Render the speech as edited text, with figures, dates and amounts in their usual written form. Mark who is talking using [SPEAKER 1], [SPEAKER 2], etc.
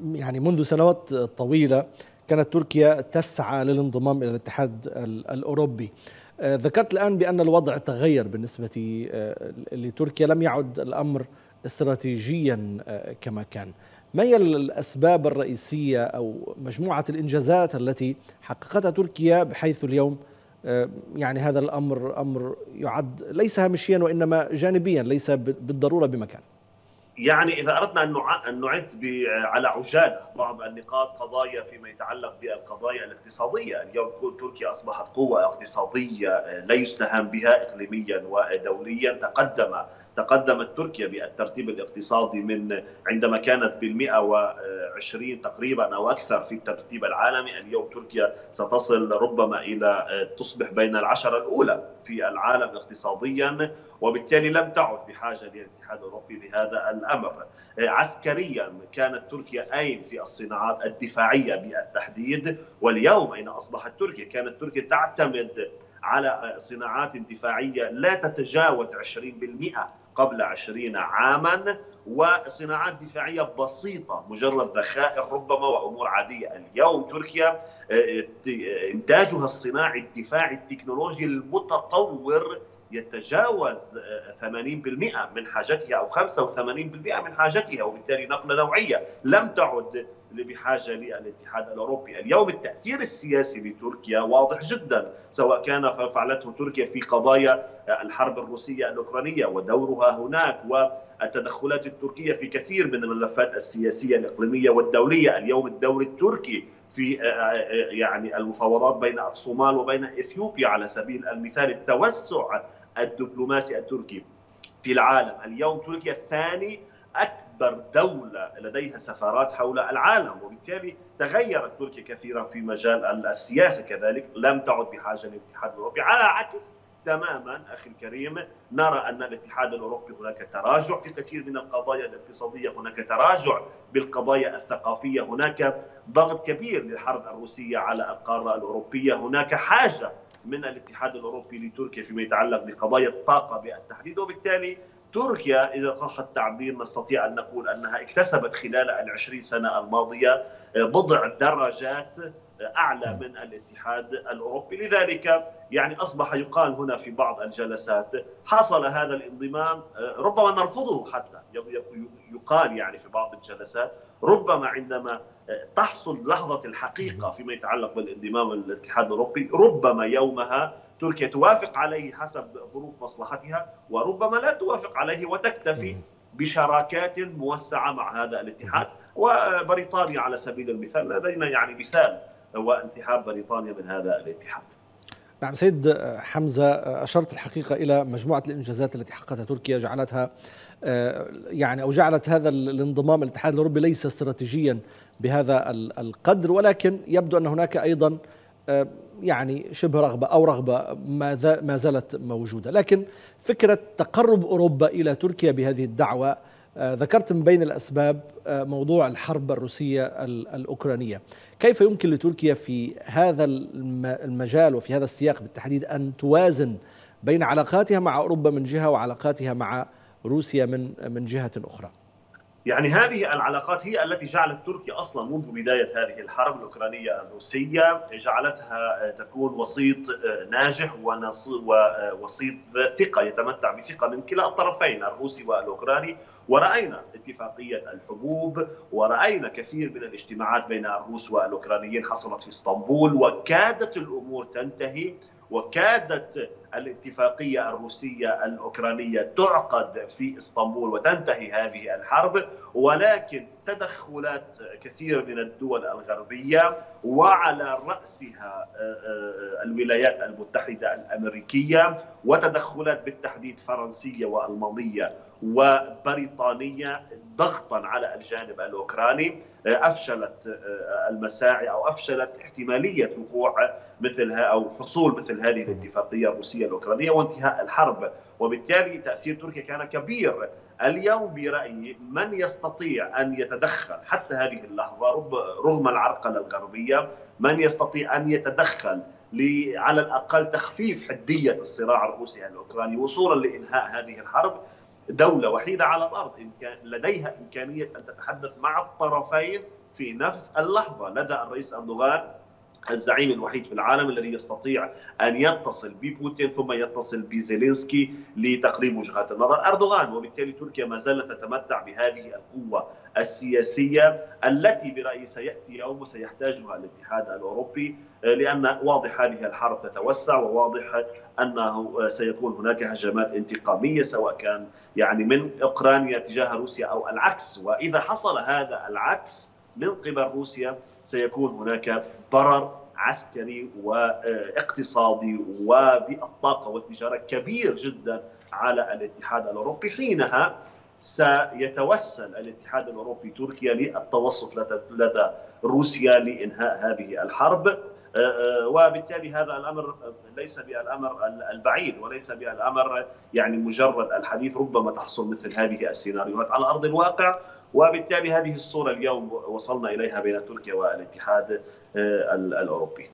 [SPEAKER 1] يعني منذ سنوات طويلة كانت تركيا تسعى للانضمام إلى الاتحاد الأوروبي. ذكرت الآن بأن الوضع تغير بالنسبة لتركيا، لم يعد الأمر استراتيجيا كما كان. ما هي الأسباب الرئيسية أو مجموعة الإنجازات التي حققتها تركيا بحيث اليوم يعني هذا الأمر أمر يعد ليس هامشيا وإنما جانبيا، ليس بالضرورة بمكان؟
[SPEAKER 2] يعني إذا أردنا أن نعد على عجالة بعض النقاط، قضايا فيما يتعلق بالقضايا الاقتصادية. اليوم تركيا أصبحت قوة اقتصادية لا يستهان بها إقليميا ودوليا. تقدمت تركيا بالترتيب الاقتصادي من عندما كانت بال120 تقريبا أو أكثر في الترتيب العالمي. اليوم تركيا ستصل ربما إلى تصبح بين العشرة الأولى في العالم اقتصاديا، وبالتالي لم تعد بحاجة للاتحاد الأوروبي لهذا الأمر. عسكريا كانت تركيا أين في الصناعات الدفاعية بالتحديد، واليوم أين أصبحت تركيا؟ كانت تركيا تعتمد على صناعات دفاعية لا تتجاوز 20% قبل 20 عاما، وصناعات دفاعية بسيطة مجرد ذخائر ربما وأمور عادية. اليوم تركيا إنتاجها الصناعي الدفاعي التكنولوجي المتطور يتجاوز 80% من حاجتها أو 85% من حاجتها، وبالتالي نقلة نوعية لم تعد بحاجة للاتحاد الأوروبي. اليوم التأثير السياسي لتركيا واضح جدا، سواء كان فعلته تركيا في قضايا الحرب الروسية الأوكرانية ودورها هناك، والتدخلات التركية في كثير من الملفات السياسية الإقليمية والدولية. اليوم الدور التركي في يعني المفاوضات بين الصومال وبين إثيوبيا على سبيل المثال، التوسع الدبلوماسي التركي في العالم. اليوم تركيا ثاني أكبر دولة لديها سفارات حول العالم، وبالتالي تغيرت تركيا كثيرا في مجال السياسة. كذلك لم تعد بحاجة للاتحاد الأوروبي، على عكس تماما أخي الكريم نرى أن الاتحاد الأوروبي هناك تراجع في كثير من القضايا الاقتصادية، هناك تراجع بالقضايا الثقافية، هناك ضغط كبير للحرب الروسية على القارة الأوروبية، هناك حاجة من الاتحاد الأوروبي لتركيا فيما يتعلق بقضايا الطاقة بالتحديد. وبالتالي تركيا إذا صح التعبير نستطيع أن نقول أنها اكتسبت خلال 20 سنة الماضية بضع درجات أعلى من الاتحاد الأوروبي. لذلك يعني أصبح يقال هنا في بعض الجلسات حصل هذا الانضمام، ربما نرفضه، حتى يقال يعني في بعض الجلسات ربما عندما تحصل لحظة الحقيقة فيما يتعلق بالانضمام للاتحاد الأوروبي ربما يومها تركيا توافق عليه حسب ظروف مصلحتها، وربما لا توافق عليه وتكتفي بشراكات موسعة مع هذا الاتحاد. وبريطانيا على سبيل المثال، لدينا يعني مثال هو انسحاب بريطانيا من هذا الاتحاد.
[SPEAKER 1] نعم سيد حمزة، أشرت الحقيقة إلى مجموعة الإنجازات التي حققتها تركيا، جعلتها يعني أو جعلت هذا الانضمام للاتحاد الأوروبي ليس استراتيجيا بهذا القدر، ولكن يبدو أن هناك أيضا يعني شبه رغبة أو رغبة ما زالت موجودة. لكن فكرة تقرب أوروبا إلى تركيا بهذه الدعوة، ذكرت من بين الأسباب موضوع الحرب الروسية الأوكرانية. كيف يمكن لتركيا في هذا المجال وفي هذا السياق بالتحديد أن توازن بين علاقاتها مع أوروبا من جهة وعلاقاتها مع روسيا من جهة أخرى؟
[SPEAKER 2] يعني هذه العلاقات هي التي جعلت تركيا أصلا منذ بداية هذه الحرب الأوكرانية الروسية جعلتها تكون وسيط ناجح ووسيط ثقة، يتمتع بثقة من كلا الطرفين الروسي والأوكراني. ورأينا اتفاقية الحبوب، ورأينا كثير من الاجتماعات بين الروس والأوكرانيين حصلت في اسطنبول، وكادت الأمور تنتهي، وكادت الاتفاقية الروسية الأوكرانية تعقد في اسطنبول وتنتهي هذه الحرب. ولكن تدخلات كثير من الدول الغربية وعلى رأسها الولايات المتحدة الأمريكية، وتدخلات بالتحديد فرنسية وألمانية وبريطانية ضغطا على الجانب الأوكراني أفشلت المساعي أو أفشلت احتمالية وقوع مثلها أو حصول مثل هذه الاتفاقية الروسية الأوكرانية وانتهاء الحرب. وبالتالي تأثير تركيا كان كبير. اليوم برأيي من يستطيع أن يتدخل حتى هذه اللحظة رغم العرقلة الغربية، من يستطيع أن يتدخل على الأقل تخفيف حدية الصراع الروسي الأوكراني وصولا لإنهاء هذه الحرب، دولة وحيدة على الأرض لديها إمكانية أن تتحدث مع الطرفين في نفس اللحظة لدى الرئيس أردوغان الزعيم الوحيد في العالم الذي يستطيع أن يتصل ببوتين ثم يتصل بزيلينسكي لتقريب وجهات النظر. أردوغان وبالتالي تركيا ما زالت تتمتع بهذه القوة السياسية التي برأيي سيأتي يوم وسيحتاجها الاتحاد الأوروبي، لأن واضح هذه الحرب تتوسع، وواضح أنه سيكون هناك هجمات انتقامية سواء كان يعني من أوكرانيا تجاه روسيا أو العكس. وإذا حصل هذا العكس من قبل روسيا سيكون هناك ضرر عسكري واقتصادي وبالطاقة والتجارة كبير جدا على الاتحاد الأوروبي. حينها سيتوسل الاتحاد الأوروبي تركيا للتوسط لدى روسيا لإنهاء هذه الحرب، وبالتالي هذا الأمر ليس بالأمر البعيد وليس بالأمر يعني مجرد الحديث، ربما تحصل مثل هذه السيناريوهات على أرض الواقع. وبالتالي هذه الصورة اليوم وصلنا إليها بين تركيا والاتحاد الأوروبي.